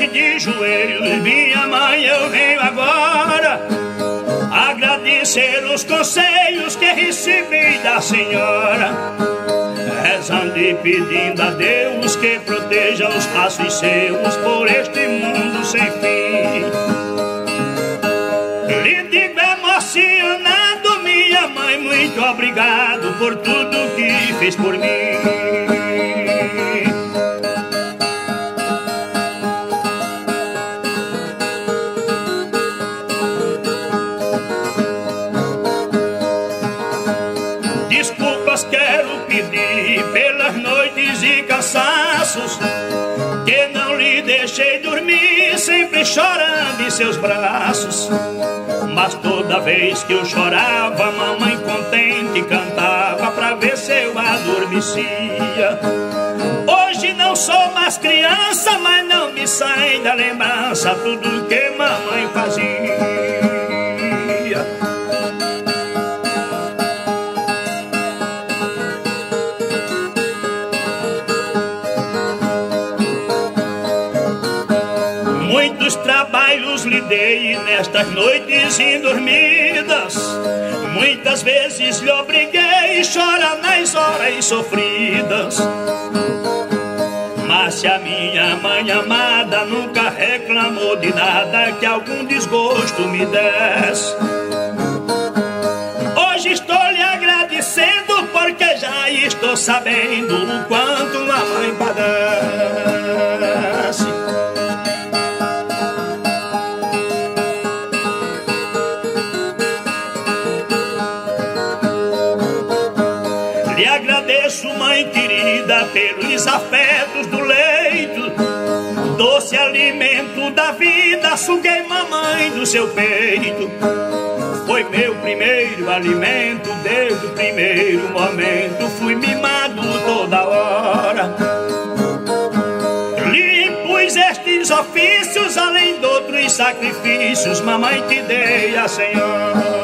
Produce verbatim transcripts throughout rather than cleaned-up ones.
e de joelhos, minha mãe, eu venho agora agradecer os conselhos que recebi da senhora, rezando e pedindo a Deus que proteja os passos seus por este mundo sem fim. Lhe digo emocionado, minha mãe, muito obrigado por tudo que fez por mim. Desculpas quero pedir pelas noites e cansaços que não lhe deixei dormir, sempre chorando em seus braços. Mas toda vez que eu chorava, mamãe contente cantava pra ver se eu adormecia. Hoje não sou mais criança, mas não me sai da lembrança tudo que mamãe fazia. Muitos trabalhos lhe dei nestas noites indormidas, muitas vezes lhe obriguei a chorar nas horas sofridas. Mas se a minha mãe amada nunca reclamou de nada que algum desgosto me desse, hoje estou lhe agradecendo porque já estou sabendo o quanto a mãe padece. Lhe agradeço, mãe querida, pelos afetos do leito, doce alimento da vida, suguei mamãe do seu peito. Foi meu primeiro alimento, desde o primeiro momento, fui mimado toda hora. Lhe impus estes ofícios, além de outros sacrifícios, mamãe, te dei a senhora.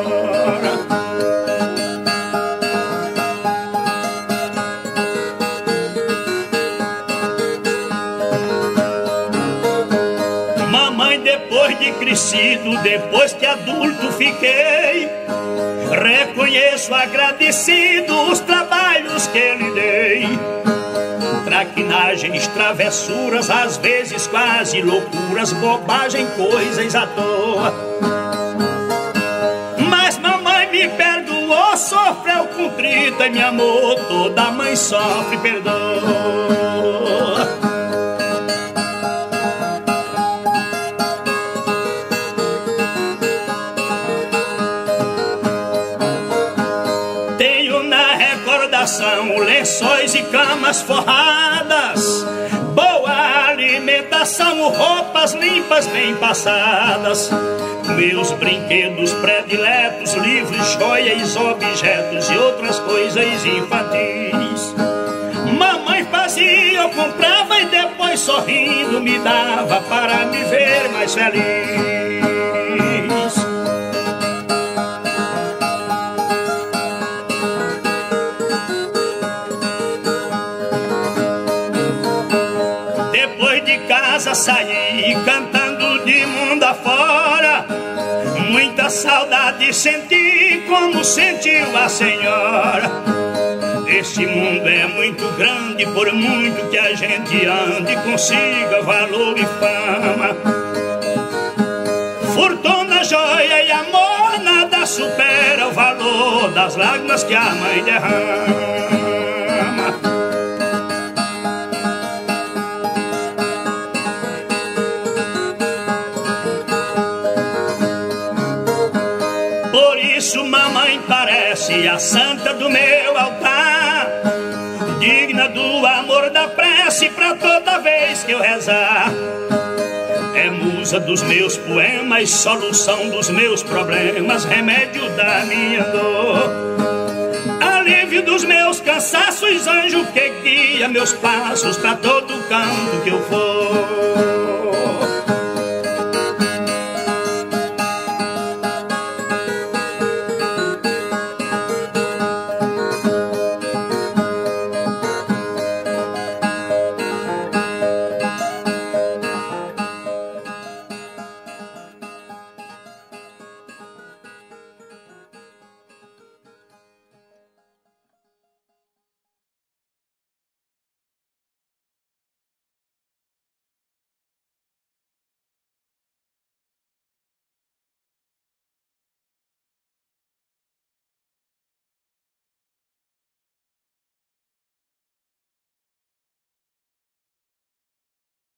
Depois de crescido, depois que adulto fiquei, reconheço agradecido os trabalhos que lhe dei. Traquinagens, travessuras, às vezes quase loucuras, bobagem, coisas à toa. Mas mamãe me perdoou, sofreu contrita e me amou. Toda mãe sofre, perdoa. Lençóis e camas forradas, boa alimentação, roupas limpas bem passadas, meus brinquedos prediletos, livros, joias, objetos e outras coisas infantis. Mamãe fazia, eu comprava e depois sorrindo me dava para me ver mais feliz. Saí cantando de mundo afora, muita saudade senti como sentiu a senhora. Este mundo é muito grande, por muito que a gente ande, consiga valor e fama. Fortuna, joia e amor, nada supera o valor das lágrimas que a mãe derrama. Mamãe parece a santa do meu altar, digna do amor da prece pra toda vez que eu rezar. É musa dos meus poemas, solução dos meus problemas, remédio da minha dor, alívio dos meus cansaços, anjo que guia meus passos pra todo canto que eu for.